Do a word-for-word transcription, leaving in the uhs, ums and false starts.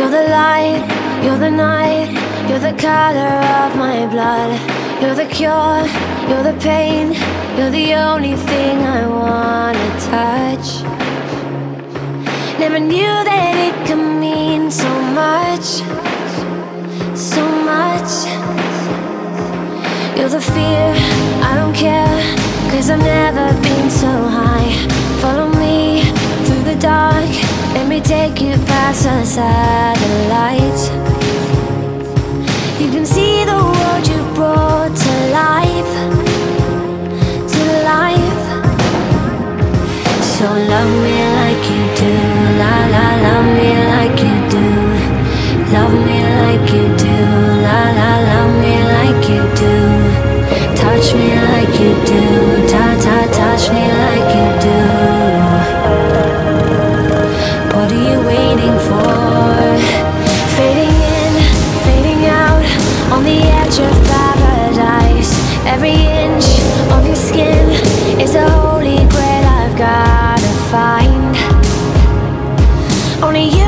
You're the light, you're the night, you're the color of my blood. You're the cure, you're the pain, you're the only thing I wanna touch. Never knew that it could mean so much, so much. You're the fear, I don't care, cause I've never been so high. Follow me through the dark, let me take you past the satellites. You can see the world you brought to life, to life. So love me like you do, la la, love me like you do. Love me like you do, la la, love me like you do. Touch me like you do, ta ta, touch me like you do. What are you waiting for? Fading in, fading out, on the edge of paradise. Every inch of your skin is a holy grail I've gotta find. Only you